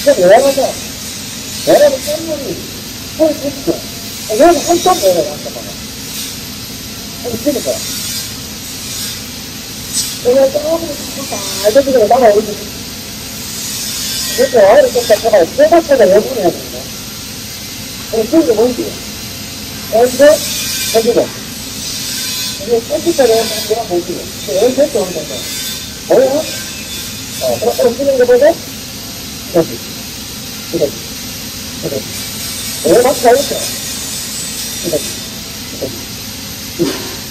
근데 내려가서 짠물이 헐 있고 여기는 한참 내려갔다 봐라. 있으니까 여기가 조금 알려주고 나가오지. 그래서 아이를 좀 갖다가 쇠가스가 내보내야 된다. 그게 뭔지 여기서 해주고 이게 컴퓨터로 한번 보시고 여기서 했죠 어느 정도 뭐야? 그럼 움직이는 거 보고 여기 이렇게 이렇게 왜 맞지 않을까? 이렇게 이렇게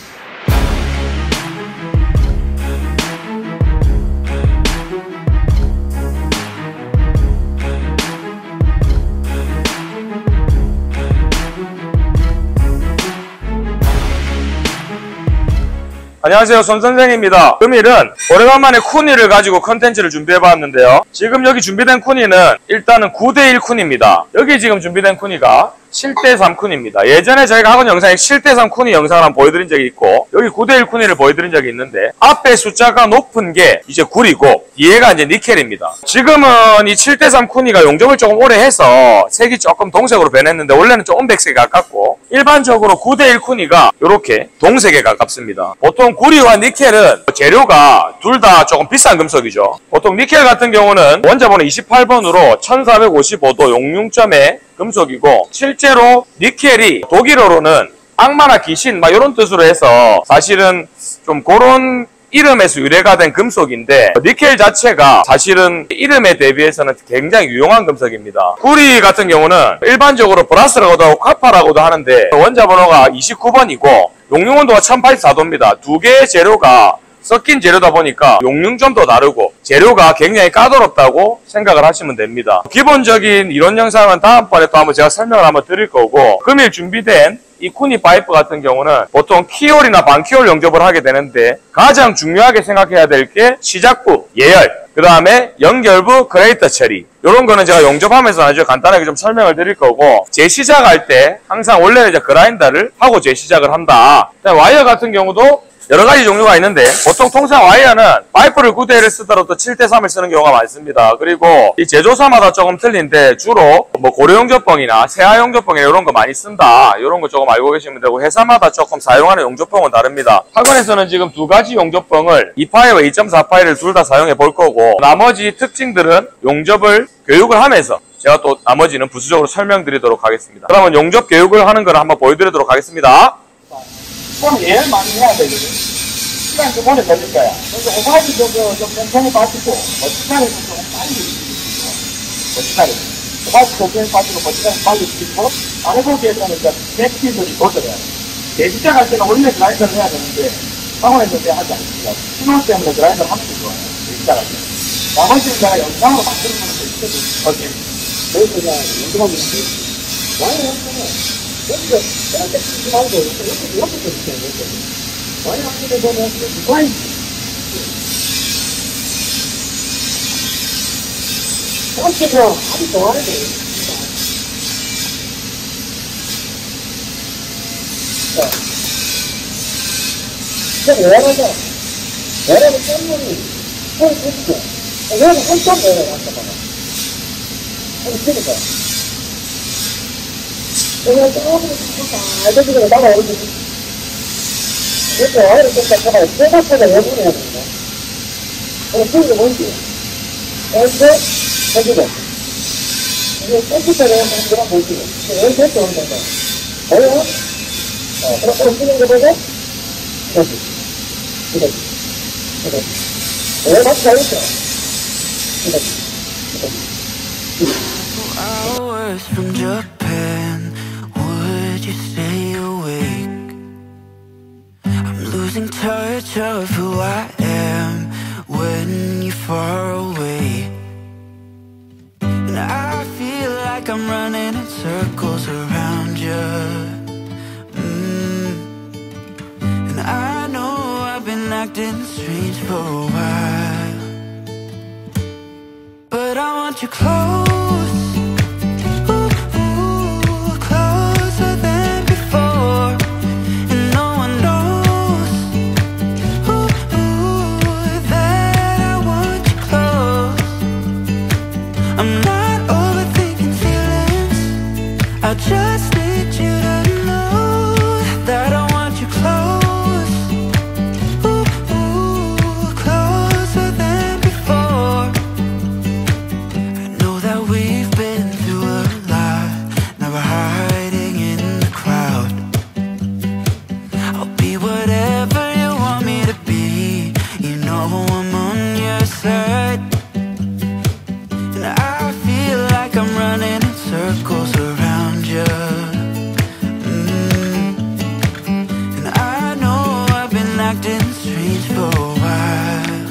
안녕하세요, 손선생입니다. 금일은 오래간만에 쿠니를 가지고 컨텐츠를 준비해봤는데요. 지금 여기 준비된 쿠니는 일단은 9대1 쿠니입니다. 여기 지금 준비된 쿠니가 7대3 쿠니입니다. 예전에 저희가 하던 영상에 7대3 쿠니 영상을 한번 보여드린 적이 있고 여기 9대1 쿠니를 보여드린 적이 있는데 앞에 숫자가 높은 게 이제 굴이고 뒤에가 이제 니켈입니다. 지금은 이 7대3 쿠니가 용접을 조금 오래 해서 색이 조금 동색으로 변했는데 원래는 조금 백색에 가깝고 일반적으로 9대1 쿠니가 이렇게 동색에 가깝습니다. 보통 구리와 니켈은 재료가 둘 다 조금 비싼 금속이죠. 보통 니켈 같은 경우는 원자번호 28번으로 1455도 용융점의 금속이고 실제로 니켈이 독일어로는 악마나 귀신 막 이런 뜻으로 해서 사실은 좀 그런 이름에서 유래가 된 금속인데 니켈 자체가 사실은 이름에 대비해서는 굉장히 유용한 금속입니다. 구리 같은 경우는 일반적으로 브라스라고도 하고 카파라고도 하는데 원자 번호가 29번이고 용융 온도가 1084도입니다. 두 개의 재료가 섞인 재료다 보니까 용융점도 다르고 재료가 굉장히 까다롭다고 생각을 하시면 됩니다. 기본적인 이론 영상은 다음번에 또 한번 제가 설명을 한번 드릴 거고 금일 준비된 이 쿠니 파이프 같은 경우는 보통 키홀이나 반키홀 용접을 하게 되는데 가장 중요하게 생각해야 될 게 시작부, 예열, 그 다음에 연결부, 그레이터 처리 이런 거는 제가 용접하면서 아주 간단하게 좀 설명을 드릴 거고 재시작할 때 항상 원래는 이제 그라인더를 하고 재시작을 한다. 와이어 같은 경우도 여러 가지 종류가 있는데 보통 통상 와이어는 파이프를 9대1을 쓰더라도 7대3을 쓰는 경우가 많습니다. 그리고 이 제조사마다 조금 틀린데 주로 뭐 고려용접봉이나 세아용접봉이나 이런 거 많이 쓴다. 이런 거 조금 알고 계시면 되고 회사마다 조금 사용하는 용접봉은 다릅니다. 학원에서는 지금 두 가지 용접봉을 2파이와 2.4파이를 둘 다 사용해 볼 거고 나머지 특징들은 용접을 교육을 하면서 제가 또 나머지는 부수적으로 설명드리도록 하겠습니다. 그러면 용접 교육을 하는 걸 한번 보여드리도록 하겠습니다. 좀 예열 많이 해야 되거든. 시간 좀 오래 걸릴 거야. 그래서 오바이도 좀 천천히 빠지고, 버티카를 좀 빨리 움직이고, 버티카를. 오바이도 천천히 빠지고, 버티카를 빨리 움직이고, 아래보기에서는 이제 백스피드를 조절해야 돼. 대시작할 때는 원래 그라인더를 해야 되는데, 학원에서 이제 하지 않습니다. 신호 때문에 그라인더를 하는 게 좋아요. 대시작할 때. 나머지는 제가 영상으로 만드는 거는 있거든. 어때? 그래서 그냥 영상하고 있지. 와이어 영상은 여기서 이렇게 치지 말고 이렇게 치면 되거든. 와이어 하기를 보면 와이어 어떻게 아주 좋아야 돼. 자, 이제 내려가서 짠물이 헐 있고 여기는 한참 내려갔다 봐라. 있으니까 여기가 조금 알려주고 나가오지. 그래서 아이를 좀 갖다가 쇠가스가 내보내야 된다. 그게 뭔지 여기서 해주고 이게 컴퓨터로 한번 보시고 여기서 했죠 어느 정도 뭐야? 그럼 움직이는 거 보고 여기 이렇게 이렇게 왜 맞지 않을까? 이렇게 hours from Japan, would you stay awake? I'm losing touch of who I am when you're far away. And I feel like I'm running in circles around you. And I know I've been acting strange for a while, but I want you close. I'm not I just need you to know that I want you close. Ooh, ooh, closer than before. I know that we've been through a lot. Now we're hiding in the crowd. I'll be whatever you want me to be. You know I'm on your side. And I feel like I'm running in circles around you. And I know I've been acting strange for a while,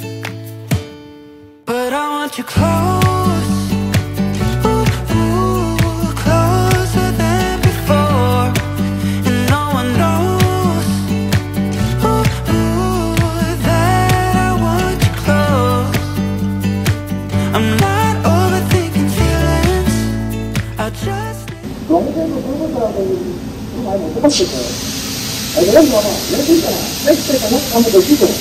but I want you close. Ooh, ooh, closer than before. And no one knows, ooh, ooh, that I want you close. I'm not overthinking feelings, I just 너무대로 그런 사람들이 좀 많이 못 해봤을 거예요. 그래서 이렇게 있잖아. 섹스에서는 한번 더 쉬고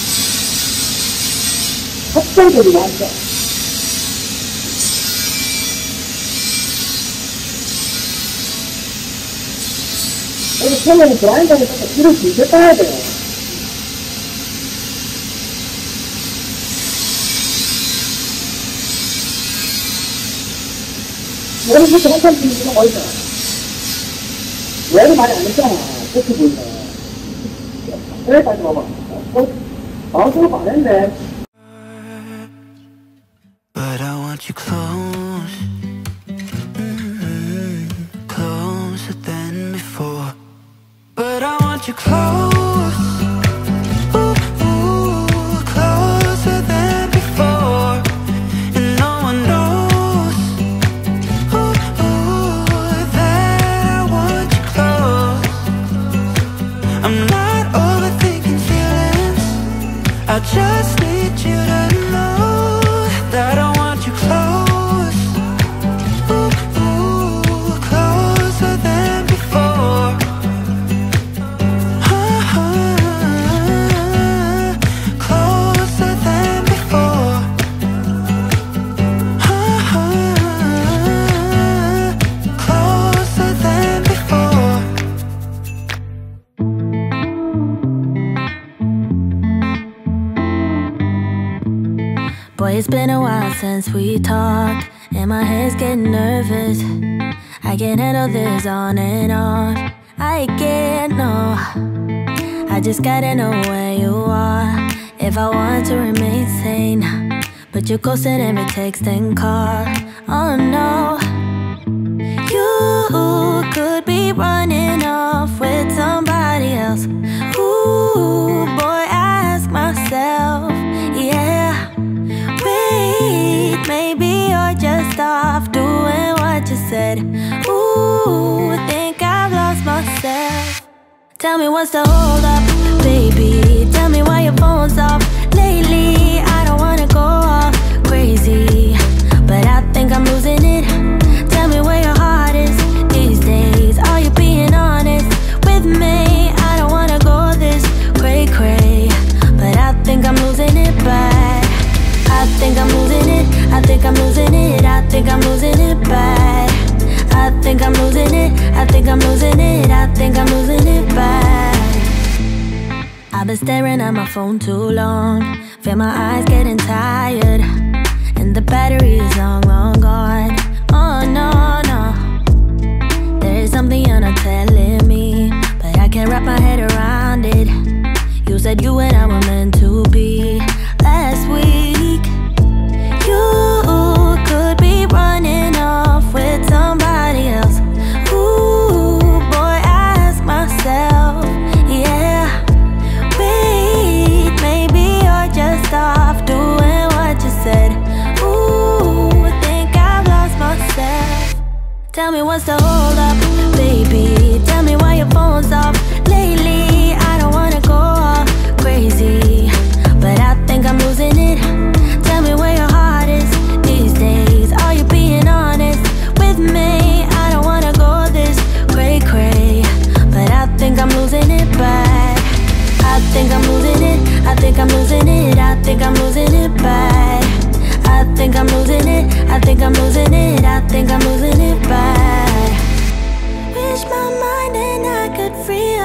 합성적으로 앉아. 그래서 처음에는 브라인드를 딱 뒤를 길게 따야 돼요. 여기 이렇게 한참 뒤는 좀 어딨잖아. 얘는 많이 안 했잖아. 그렇게 보이네. 여기까지 봐봐. 마음속으로 안 했네. but I want you close, closer than before. But I want you close, ooh, ooh, closer than before. And no one knows, ooh, ooh, that I want you close. I'm not overthinking feelings, I just need you to know that I want you close. Ooh, ooh, closer than before. Closer than before. Closer than before. Boy, it's been a while since we talked, and my head's getting nervous. I can't handle this on and off. I can't, no. I just gotta know where you are if I want to remain sane. But you're ghosting every text and call. Oh no. You could be running off with somebody else. Ooh, boy, I ask myself, yeah. Wait, maybe you're just off doing what you said. Ooh, think I've lost myself. Tell me what's the hold up, baby. Tell me why your phone's off lately. I don't wanna go off crazy, but I think I'm losing it. Tell me where your heart is these days. Are you being honest with me? I don't wanna go this cray-cray, but I think I'm losing it bad. I think I'm losing it, I think I'm losing it, I think I'm losing it bad. I think I'm losing it, I think I'm losing it, I think I'm losing it bad. I've been staring at my phone too long, feel my eyes getting tired, and the battery is long, long gone. Oh no, no, there is something you're not telling me, but I can't wrap my head around it. You said you and I were meant to be last week. You could be running off with somebody else. Ooh, boy, I ask myself, yeah. Wait, maybe you're just off doing what you said. Ooh, think I've lost myself. Tell me what's the hold up, baby. Tell me why your phone's off lately. I don't wanna go off crazy, but I think I'm losing it. Tell me where your heart is these days. Are you being honest with me? I don't wanna go this cray-cray, but I think I'm losing it bad. I think I'm losing it, I think I'm losing it, I think I'm losing it bad. I think I'm losing it, I think I'm losing it, I think I'm losing it bad.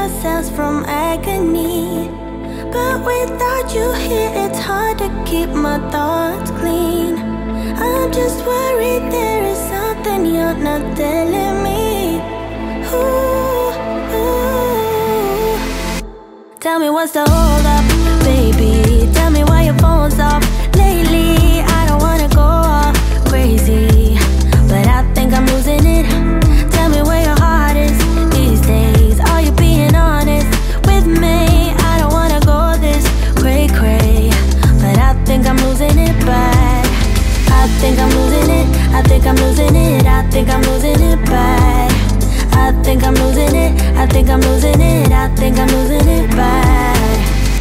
ourselves from agony. But without you here, it's hard to keep my thoughts clean. I'm just worried there is something you're not telling me. Ooh, ooh. Tell me what's the hold up, baby. Tell me why your phone's off lately. I don't wanna go all crazy, but I think I'm losing it. Tell me where your heart is these days. Are you being honest with me? I don't wanna go this cray-cray, but I think I'm losing it bad. I think I'm losing it, I think I'm losing it, I think I'm losing it bad. I think I'm losing it, I think I'm losing it, I think I'm losing it bad.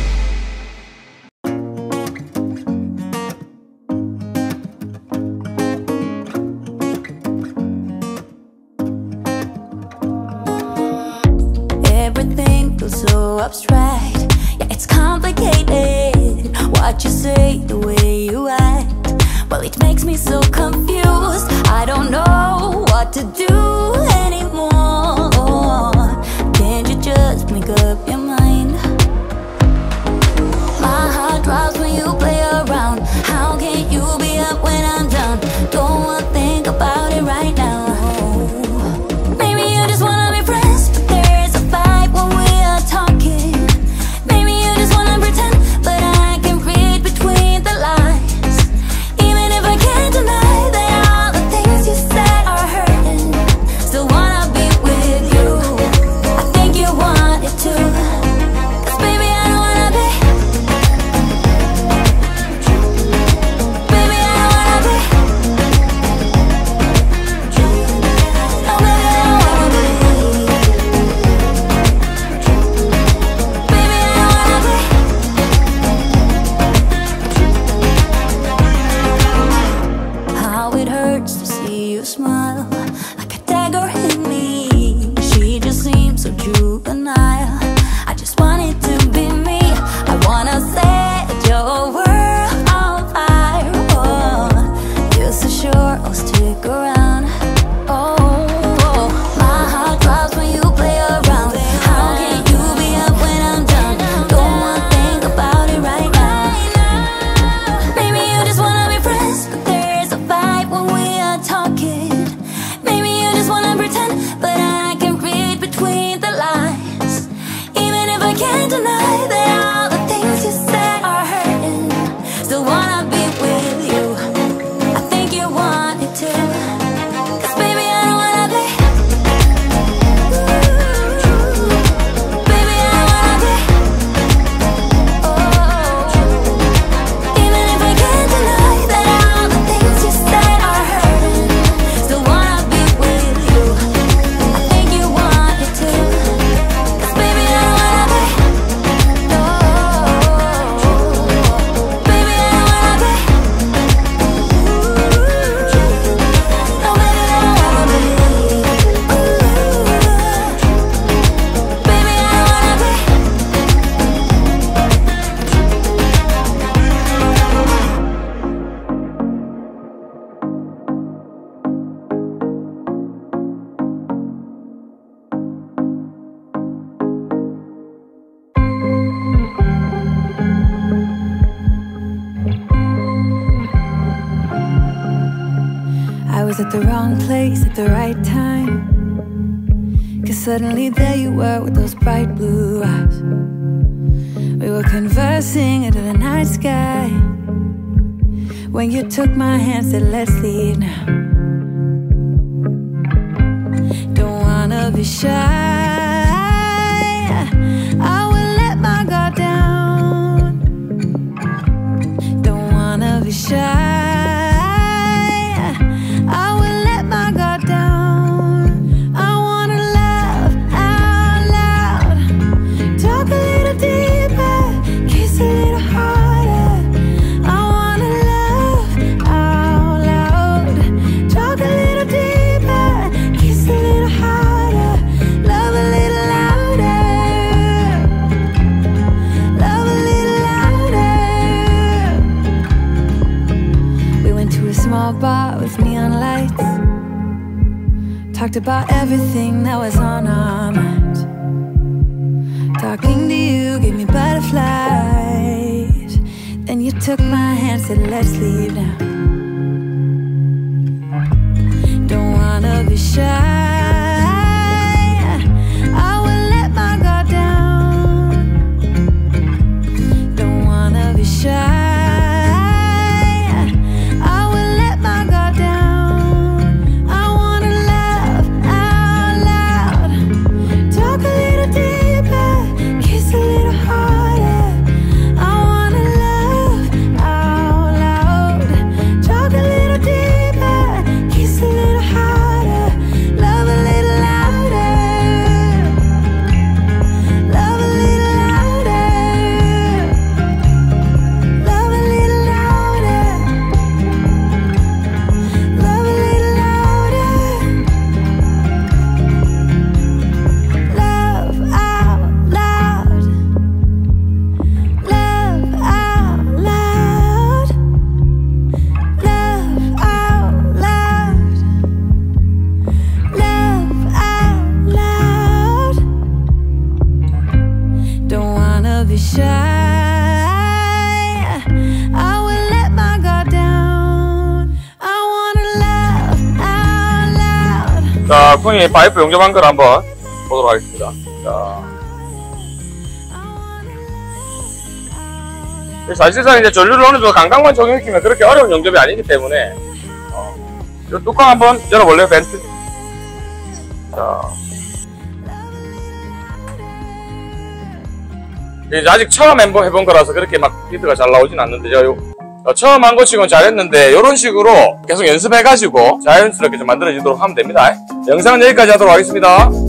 Everything feels so abstract, yeah, it's complicated. What you say, the way you act, well, it makes me so confused. I don't know what to do anymore. Can't you just make up your mind? My heart drops when you play around. How can you be up when I'm down? Don't wanna think about it right now. Maybe you just wanna be friends, but there's a fight when we are talking. Maybe you just wanna pretend, but I can read between the lines. Even if I can't deny that all the things you said are hurting, still wanna be with you. I think you want it too, 'cause baby I don't wanna be. Baby I don't wanna be. No baby I don't wanna be. Baby I don't wanna be. How it hurts to see you smile, like a dagger in me. She just seems so juvenile. I just want it to be me. I wanna set your world on fire. Oh, you're so sure I'll stick around. Oh, my heart drops when you play around. How can you be up when I'm down? Don't wanna think about it right now. Maybe you just wanna be friends, but there's a fight when we are talking. Maybe you just wanna pretend, but I can read between the lines. Even if I can't deny that all the things you said are hurting, still wanna be with you. I think you want it too, 'cause baby I don't wanna be. Baby I don't wanna be. Oh, even if I can't deny that all the things you said are hurting, still wanna be with you. I think you want it too, 'cause baby I don't wanna be. No, baby I don't wanna be. No, baby I don't wanna be. Baby I don't wanna be. I was at the wrong place at the right time, 'cause suddenly there you were with those bright blue eyes. We were conversing into the night sky when you took my hand, said let's leave now. Don't wanna be shy, I will let my guard down. Don't wanna be shy, I will let my guard down. I wanna laugh out loud, talk a little deeper, kiss a little harder. I wanna laugh out loud, talk a little deeper, kiss a little harder, love a little louder, love a little louder. We went to a small bar with neon lights, talked about everything that was on our minds. Talking to you gave me butterflies. Then you took my hand, said let's leave now. Don't wanna be shy. I will let my guard down. Don't wanna be shy. 자, 쿤이 파이프 용접한 걸 한번 보도록 하겠습니다. 자. 사실상 이제 전류를 어느 정도 강강만 적용시키면 그렇게 어려운 용접이 아니기 때문에, 이 뚜껑 한번 열어볼래요, 벤트? 자. 이제 아직 처음 해본 거라서 그렇게 막 비트가 잘 나오진 않는데, 처음 한 거 치고는 잘했는데 이런 식으로 계속 연습해가지고 자연스럽게 좀 만들어지도록 하면 됩니다. 영상은 여기까지 하도록 하겠습니다.